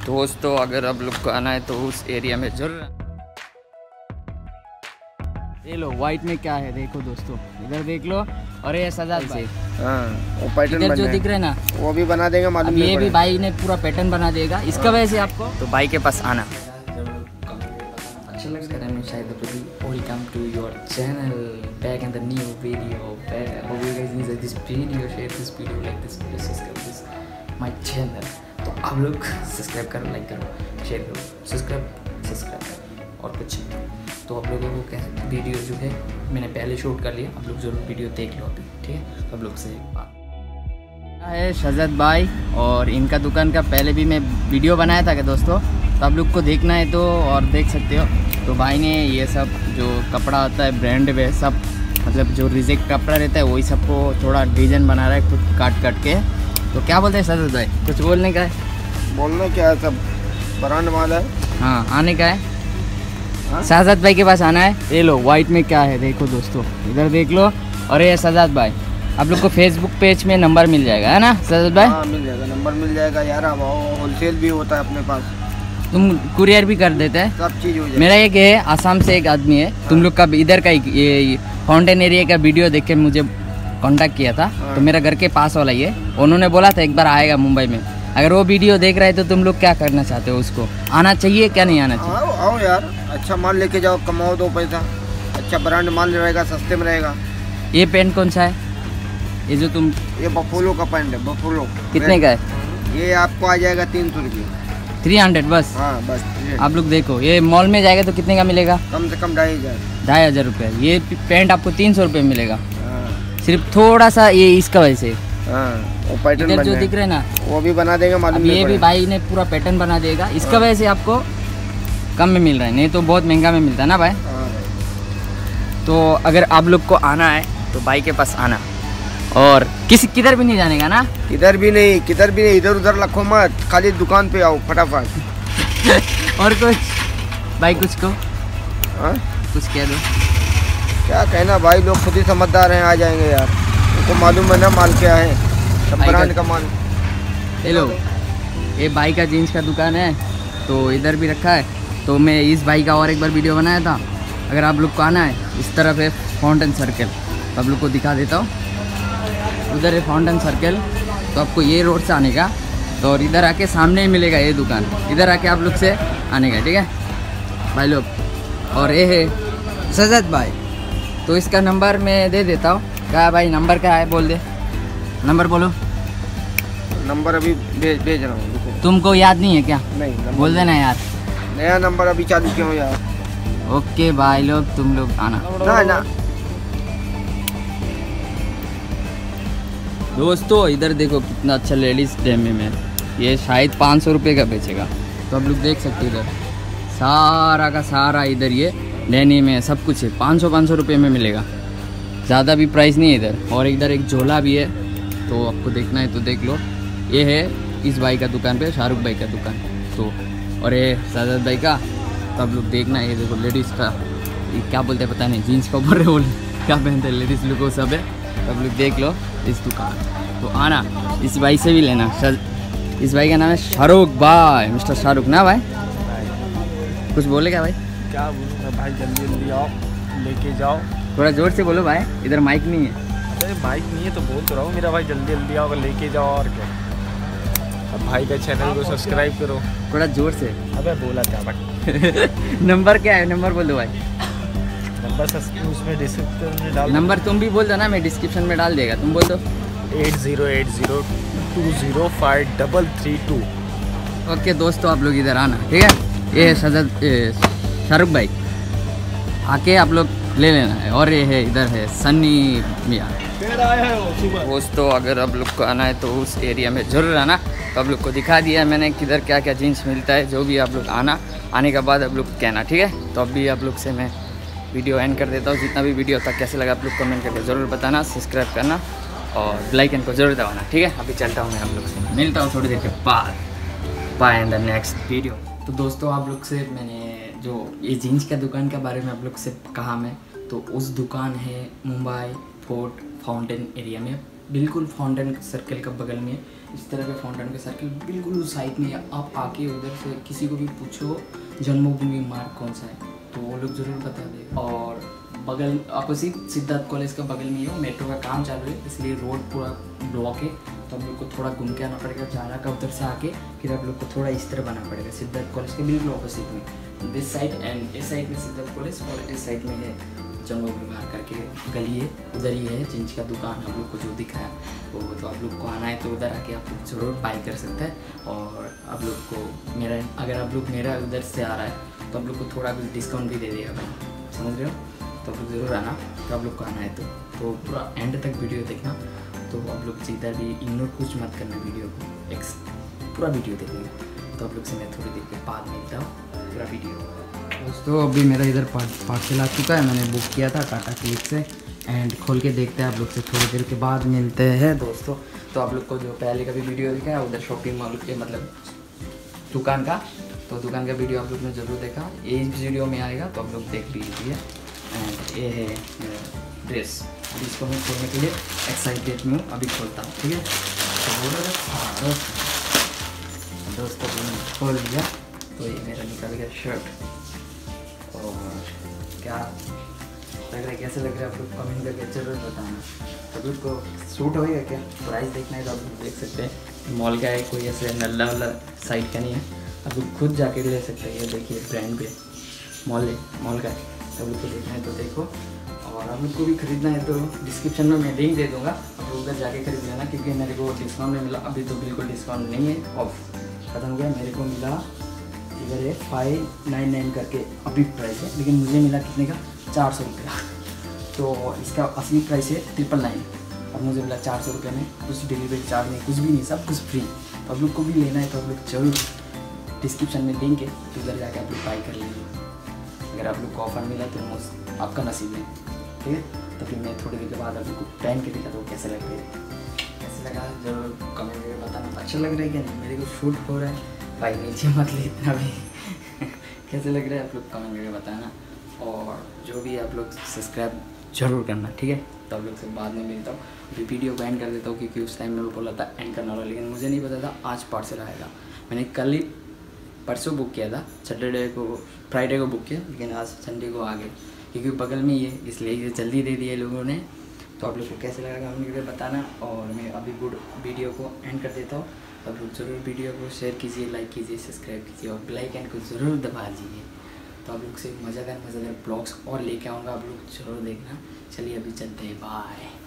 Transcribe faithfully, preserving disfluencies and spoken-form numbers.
दोस्तों अगर आप लोग को आना है तो उस एरिया में जरूर। ये लो व्हाइट में क्या है देखो दोस्तों, इधर देख लो। और ये सजाद भाई, हाँ वो पैटर्न इधर जो दिख रहा है ना वो भी बना देगा मालूम। ये भी भाई ने पूरा पैटर्न बना देगा इसका वजह से आपको तो भाई के पास आना। अच्छा लग रहा है शायद। Welcome to your channel back in the new video. Hope you guys enjoy this video, share this video, like this video, subscribe this my channel. तो आप लोग सब्सक्राइब करो, लाइक करो, शेयर करो, सब्सक्राइब सब्सक्राइब करो और कुछ नहीं। तो आप लोगों को क्या वीडियो जो है मैंने पहले शूट कर लिया, आप लोग जरूर वीडियो देख लो अभी, ठीक है। आप लोग से है शहजाद भाई और इनका दुकान का पहले भी मैं वीडियो बनाया था क्या दोस्तों, तो आप लोग को देखना है तो और देख सकते हो। तो भाई ने ये सब जो कपड़ा होता है ब्रांड में सब, मतलब जो रिजेक्ट कपड़ा रहता है वही सबको थोड़ा डिजाइन बना रहा है खुद काट काट के। तो क्या बोलते हैं शहजाद भाई, कुछ बोलने का है? बोलना क्या है, सब ब्रांड माल है। हाँ आने का है, शहजाद भाई के पास आना है। ये लो व्हाइट में क्या है देखो दोस्तों, इधर देख लो। और ये शहजाद भाई आप लोग को फेसबुक पेज में नंबर मिल जाएगा है ना शहजाद भाई? हाँ मिल जाएगा, नंबर मिल जाएगा यार। अब होलसेल भी होता है अपने पास, तुम कुरियर भी कर देते हैं, सब चीज़ हो जाएगा। मेरा एक है आसाम से एक आदमी है, तुम लोग का इधर का ये फाउंटेन एरिया का वीडियो देख के मुझे कांटेक्ट किया था। तो मेरा घर के पास वाला ही है, उन्होंने बोला था एक बार आएगा मुंबई में। अगर वो वीडियो देख रहा है तो तुम लोग क्या करना चाहते हो, उसको आना चाहिए क्या नहीं आना चाहिए? आओ आओ यार, अच्छा माल लेके जाओ, कमाओ दो पैसा। अच्छा ब्रांड माल रहेगा, सस्ते में रहेगा। ये पेंट कौन सा है, ये जो तुम? ये बफोलो का पैंट है, बफोलो। कितने का है? ये आपको आ जाएगा तीन सौ रुपये। थ्री हंड्रेड बस? हाँ बस। आप लोग देखो ये मॉल में जाएगा तो कितने का मिलेगा? कम से कम ढाई हजार ढाई हजार रुपये। ये पेंट आपको तीन सौ रुपये मिलेगा, हाँ। सिर्फ थोड़ा सा ये इसका वजह से। हाँ वो पैटर्न इधर जो दिख रहा है ना वो भी बना देगा मालूम। ये भी भाई ने पूरा पैटर्न बना देगा, इसका वजह से आपको कम में मिल रहा है, नहीं तो बहुत महंगा में मिलता है ना भाई। हाँ। तो अगर आप लोग को आना है तो भाई के पास आना, और किसी किधर भी नहीं जाने का ना, किधर भी नहीं, किधर भी नहीं, इधर उधर रखो मत, खाली दुकान पे आओ फटाफट। और कुछ भाई कुछ को हाँ कुछ कह दो। क्या कहना भाई, लोग खुद ही समझदार हैं, आ जाएंगे यार, उनको मालूम है ना माल क्या है, सब ब्रांड का माल। हेलो, ये भाई का जीन्स का दुकान है तो इधर भी रखा है। तो मैं इस भाई का और एक बार वीडियो बनाया था। अगर आप लोग को आना है, इस तरफ है फाउंटेन सर्कल, तो आप लोग को दिखा देता हूँ। उधर है फाउंटेन सर्कल, तो आपको ये रोड से आने का, तो और इधर आके सामने ही मिलेगा ये दुकान, इधर आके आप लोग से आने का, ठीक है भाई लोग। और ये है शहजाद भाई, तो इसका नंबर मैं दे देता हूँ। क्या भाई नंबर क्या है, बोल दे नंबर, बोलो नंबर अभी भेज भेज रहा हूँ। तुमको याद नहीं है क्या? नहीं बोल देना यार, नया नंबर अभी चालू किया हूँ यार। ओके भाई लोग, तुम लोग आना ना ना दोस्तों। इधर देखो कितना अच्छा लेडीज डेमी में, ये शायद पाँच सौ रुपये का बेचेगा। तो आप लोग देख सकते हो इधर सारा का सारा, इधर ये डेनी में सब कुछ है, पाँच सौ पाँच सौ रुपये में मिलेगा, ज़्यादा भी प्राइस नहीं है इधर। और इधर एक झोला भी है, तो आपको देखना है तो देख लो। ये है इस भाई का दुकान पे, शाहरुख भाई का दुकान। तो और ये शहजाद भाई का, तो आप लोग देखना है। ये देखो लेडीज़ का, ये क्या बोलते हैं पता नहीं, जीन्स का ऊपर बोल क्या पहनते हैं लेडीज़ लोग, वो सब है। तो आप लोग देख लो इस दुकान, तो आना, इस भाई से भी लेना। इस भाई का नाम है शाहरुख भाई, मिस्टर शाहरुख ना भाई? कुछ बोले क्या भाई? क्या बोलूँगा भाई, जल्दी जल्दी आओ, लेके जाओ। थोड़ा जोर से बोलो भाई, इधर माइक नहीं है। अरे माइक नहीं है तो बोल तो रहा हूँ मेरा भाई, जल्दी जल्दी आओ, लेके जाओ। और क्या, अब भाई का चैनल को सब्सक्राइब करो। थोड़ा जोर से। अबे बोला क्या भाई? नंबर क्या है, नंबर बोल दो भाई। नंबर उसमें डिस्क्रिप्शन में डाल। नंबर तुम भी बोल दो ना, मैं डिस्क्रिप्शन में डाल देगा, तुम बोल दो। Eight zero eight zero two zero five double three two. Okay दोस्तों, आप लोग इधर आना, ठीक है। ये है शहजाद शाहरुख भाई, आके आप लोग ले लेना है। और ये है इधर है सन्नी मियाँ। दोस्तों अगर आप लोग को आना है तो उस एरिया में ज़रूर आना। तो आप लोग को दिखा दिया मैंने किधर क्या क्या जीन्स मिलता है, जो भी आप लोग आना, आने के बाद आप लोग कहना, ठीक है। तो अभी आप लोग से मैं वीडियो एंड कर देता हूँ। जितना भी वीडियो था कैसे लगा आप लोग कमेंट करके ज़रूर बताना, सब्सक्राइब करना और बेल आइकन को ज़रूर दबाना, ठीक है। अभी चलता हूँ मैं, आप लोग से मिलता हूँ थोड़ी देर के बाद, bye in the next video. तो दोस्तों आप लोग से मैंने जो ये जीन्स का दुकान के बारे में आप लोग से कहा मैं, तो उस दुकान है मुंबई फोर्ट फाउंटेन एरिया में, बिल्कुल फाउंटेन सर्कल का बगल में इस तरह के फाउंटेन के सर्किल बिल्कुल उस साइड में है। आप आके उधर से किसी को भी पूछो जन्मभूमि मार्ग कौन सा है तो वो लोग ज़रूर बता दें। और बगल अपोजिट सिद्धार्थ कॉलेज का बगल में ही हो, मेट्रो का काम चालू है इसलिए रोड पूरा ब्लॉक है, तो हम लोग को थोड़ा घूम के आना पड़ेगा जाना का उधर से आके, फिर आप लोग को थोड़ा इस तरह बना पड़ेगा सिद्धार्थ कॉलेज के बिल्कुल अपोजिट में, दिस साइड एंड इस साइड में सिद्धार्थ कॉलेज और इस साइड में है जन्मभूमि मार्ग करके गली है, उधर ही है जिंच का दुकान हम लोग को जो दिखाया वो, तो आप लोग को आना है तो उधर आके आप लोग ज़रूर बाई कर सकते हैं। और आप लोग को मेरा अगर आप लोग मेरा उधर से आ रहा है तो आप लोग को थोड़ा कुछ डिस्काउंट भी दे देगा भाई, समझ रहे हो, तो आप लोग ज़रूर आना, तो आप लोग को आना है तो तो पूरा एंड तक वीडियो देखना, तो आप लोग सीधा भी इग्नोर कुछ मत करना वीडियो को, एक पूरा वीडियो देखिएगा। तो आप लोग से मैं थोड़ी देर के बाद मिलता हूँ पूरा वीडियो। दोस्तों अभी मेरा इधर पार्सल आ चुका है, मैंने बुक किया था टाटा क्लिक से, एंड खोल के देखते हैं आप लोग से थोड़ी देर के बाद मिलते हैं दोस्तों। तो आप लोग को जो पहले का भी वीडियो दिखा है उधर शॉपिंग मॉल के मतलब दुकान का, तो दुकान का वीडियो आप लोग ने ज़रूर देखा, ये इस वीडियो में आएगा तो आप लोग देख लीजिए। एंड ये है ड्रेस, अभी इसको मैं खोलने के लिए एक्साइटेड में हूँ, अभी खोलता हूँ, ठीक है। तो दोस्तों मैंने खोल लिया, तो ये मेरा निकल गया शर्ट, और क्या लग रहा है कैसे लग रहा है आप लोग कमेंट करके जरूर बताना। तो लोग को सूट होएगा क्या, प्राइस देखना है तो आप लोग देख सकते हैं, मॉल का है, कोई ऐसे नल्ला वाला साइड का नहीं है, आप लोग खुद जाके ले सकते हैं। ये देखिए ब्रांड पे मॉल है, मॉल का है, आप लोग को देखना है तो देखो, और आप लोग को भी खरीदना है तो डिस्क्रिप्शन में मैं लिंक दे दूँगा, आप लोग उधर जाके खरीद लेना, क्योंकि मेरे को डिस्काउंट में मिला, अभी तो बिल्कुल डिस्काउंट नहीं है, ऑफ खत्म हो गया, मेरे को मिला इधर है फाइव नाइन नाइन करके अभी प्राइस है, लेकिन मुझे मिला कितने का, चार सौ रुपया, तो इसका असली प्राइस है ट्रिपल नाइन, और मुझे मिला चार सौ रुपये में, कुछ डिलीवरी चार्ज नहीं, कुछ भी नहीं, सब कुछ फ्री। तो आप लोग को भी लेना है तो आप लोग जरूर डिस्क्रिप्शन में लिंक है, तो उधर जाके आप लोग बाई कर लीजिए, अगर आप लोग को ऑफर मिला तो आपका नसीब है, ठीक है। तो फिर मैं थोड़ी देर के बाद आप लोग को पहन के दिखा दो कैसे लग रहे कैसे लगा, जरूर कमेंट करके बताना, अच्छा लग रहा है क्या नहीं, मेरे को शूट हो रहा है भाई, नीचे मत ले इतना भी कैसे लग रहा है आप लोग कमेंट करके बताना, और जो भी आप लोग सब्सक्राइब जरूर करना, ठीक है। तो आप लोग से बाद में मिलता हूँ, अभी वीडियो को एंड कर देता हूँ, क्योंकि उस टाइम में बोला था एंड करना वाला, लेकिन मुझे नहीं पता था आज पार्सल आएगा, मैंने कल ही परसों बुक किया था, सैटरडे को फ्राइडे को बुक किया, लेकिन आज संडे को आ गए, क्योंकि बगल में ही है इसलिए ये जल्दी दे दिए लोगों ने। तो आप लोग को कैसे लगा कमेंट करके बताना, और मैं अभी गुड वीडियो को एंड कर देता हूँ। आप लोग ज़रूर वीडियो को शेयर कीजिए, लाइक कीजिए, सब्सक्राइब कीजिए, और बेल आइकन को ज़रूर दबा दीजिए। तो आप लोग से मज़ेदार मज़ेदार ब्लॉग्स और लेके आऊँगा, आप लोग ज़रूर देखना। चलिए अभी चलते हैं, बाय।